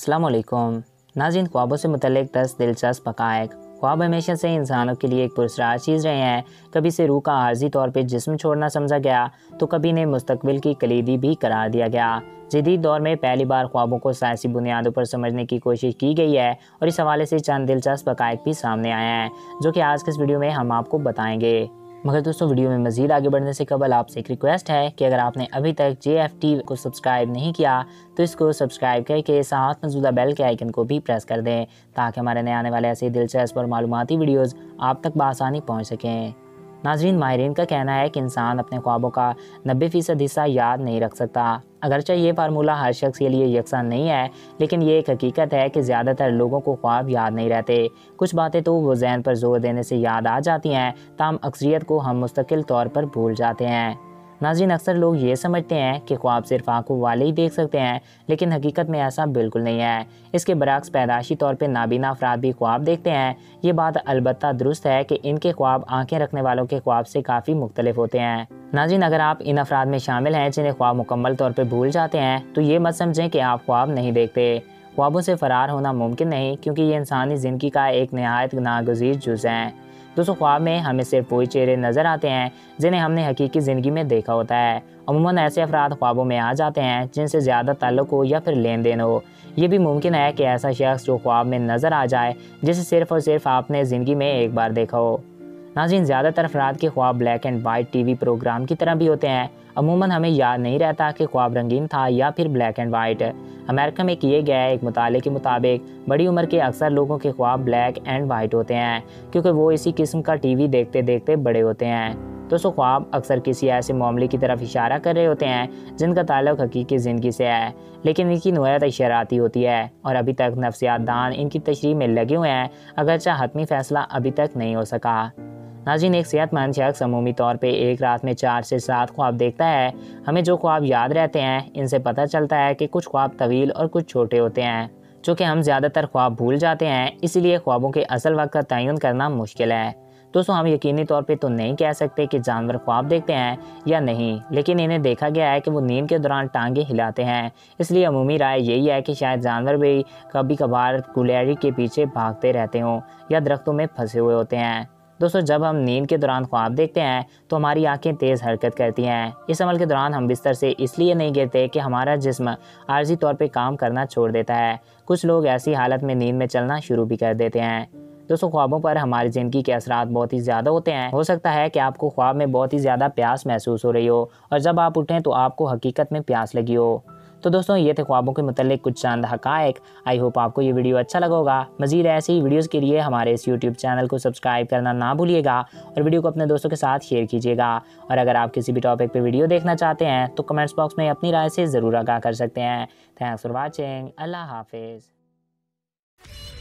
अस्सलाम वालेकुम नाज़रीन, ख्वाबों से मुतल्लिक 10 दिलचस्प हक़ाइक़। ख्वाब हमेशा से इंसानों के लिए एक पुरस्कार चीज़ रहे हैं। कभी से रूह का आर्जी तौर पे जिस्म छोड़ना समझा गया तो कभी इन्हें मुस्तकबिल की कलीदी भी करार दिया गया। जदीद दौर में पहली बार ख्वाबों को साइंसी बुनियादों पर समझने की कोशिश की गई है और इस हवाले से चंद दिलचस्प हक़ाइक़ भी सामने आए हैं जो कि आज के इस वीडियो में हम आपको बताएंगे। मगर दोस्तों, वीडियो में मज़ीद आगे बढ़ने से कबल आपसे एक रिक्वेस्ट है कि अगर आपने अभी तक JFT को सब्सक्राइब नहीं किया तो इसको सब्सक्राइब करके साथ मौजूदा बेल के आइकन को भी प्रेस कर दें ताकि हमारे नए आने वाले ऐसे दिलचस्प और मालूमाती वीडियोज़ आप तक बआसानी पहुँच सकें। नाज़रीन, माहिरीन का कहना है कि इंसान अपने ख्वाबों का 90% हिस्सा याद नहीं रख सकता। अगरचे ये फार्मूला हर शख्स के लिए यकसान नहीं है, लेकिन ये एक हकीकत है कि ज़्यादातर लोगों को ख्वाब याद नहीं रहते। कुछ बातें तो वो जहन पर जोर देने से याद आ जाती हैं, ताहम अक्सरियत को हम मुस्तकिल तौर पर भूल जाते हैं। नाज़रीन, अक्सर लोग ये समझते हैं कि ख्वाब सिर्फ आंखों वाले ही देख सकते हैं, लेकिन हकीकत में ऐसा बिल्कुल नहीं है। इसके बरअक्स पैदाशी तौर पर नाबीना अफराद भी ख्वाब देखते हैं। ये बात अलबत्ता दुरुस्त है कि इनके ख्वाब आंखें रखने वालों के ख्वाब से काफ़ी मुख्तलिफ होते हैं। नाज़रीन, अगर आप इन अफराद में शामिल हैं जिन्हें ख्वाब मुकम्मल तौर पर भूल जाते हैं तो ये मत समझें कि आप ख्वाब नहीं देखते। ख्वाबों से फ़रार होना मुमकिन नहीं, क्योंकि ये इंसानी ज़िंदगी का एक नहायत नागज़ीर जुज़ है। दोस्तों, ख्वाब में हमें सिर्फ वही चेहरे नज़र आते हैं जिन्हें हमने हकीकी ज़िंदगी में देखा होता है। अमूमन ऐसे अफराद ख्वाबों में आ जाते हैं जिनसे ज़्यादा ताल्लुक़ हो या फिर लेन देन हो। ये भी मुमकिन है कि ऐसा शख्स जो ख्वाब में नज़र आ जाए जिसे सिर्फ़ और सिर्फ आपने ज़िंदगी में एक बार देखा हो। नाज़रीन, ज़्यादातर अफराद के ख्वाब black and white TV programme की तरह भी होते हैं। अमूमन हमें याद नहीं रहता कि ख्वाब रंगीन था या फिर ब्लैक एंड वाइट। अमेरिका में किए गए एक मुताले के मुताबिक बड़ी उम्र के अक्सर लोगों के ख्वाब ब्लैक एंड वाइट होते हैं, क्योंकि वो इसी किस्म का TV देखते देखते बड़े होते हैं। दोस्तों, ख्वाब अक्सर किसी ऐसे मामले की तरफ इशारा कर रहे होते हैं जिनका ताल्लुक हकीकी ज़िंदगी से है, लेकिन इनकी नोयत इशाराती होती है और अभी तक नफ्सियात दान इनकी तशरीह में लगे हुए हैं, अगरचे हतमी फ़ैसला अभी तक नहीं हो सका। नाज़रीन, एक सेहतमंद शख्स अमूमी तौर पे एक रात में 4 से 7 ख्वाब देखता है। हमें जो ख्वाब याद रहते हैं इनसे पता चलता है कि कुछ ख्वाब तवील और कुछ छोटे होते हैं। चूँकि हम ज़्यादातर ख्वाब भूल जाते हैं, इसीलिए ख्वाबों के असल वक्त का तयन करना मुश्किल है। दोस्तों, हम यकीनी तौर पे तो नहीं कह सकते कि जानवर ख्वाब देखते हैं या नहीं, लेकिन इन्हें देखा गया है कि वो नींद के दौरान टांगे हिलाते हैं। इसलिए अमूमी राय यही है कि शायद जानवर भी कभी कभार गुलैरी के पीछे भागते रहते हों या दरख्तों में फंसे हुए होते हैं। दोस्तों, जब हम नींद के दौरान ख्वाब देखते हैं तो हमारी आंखें तेज़ हरकत करती हैं। इस अमल के दौरान हम बिस्तर से इसलिए नहीं गिरते कि हमारा जिस्म आर्जी तौर पे काम करना छोड़ देता है। कुछ लोग ऐसी हालत में नींद में चलना शुरू भी कर देते हैं। दोस्तों, ख्वाबों पर हमारी ज़िंदगी के असरात बहुत ही ज़्यादा होते हैं। हो सकता है कि आपको ख्वाब में बहुत ही ज़्यादा प्यास महसूस हो रही हो और जब आप उठें तो आपको हकीकत में प्यास लगी हो। तो दोस्तों, ये थे ख्वाबों के मुतल्लिक कुछ चंद हक़ाइक़। आई होप आपको ये वीडियो अच्छा लगा होगा। मज़ीद ऐसी ही वीडियोज़ के लिए हमारे इस YouTube चैनल को सब्सक्राइब करना ना भूलिएगा और वीडियो को अपने दोस्तों के साथ शेयर कीजिएगा। और अगर आप किसी भी टॉपिक पे वीडियो देखना चाहते हैं तो कमेंट्स बॉक्स में अपनी राय से ज़रूर आगाह कर सकते हैं। Thanks for watching. अल्लाह हाफिज़।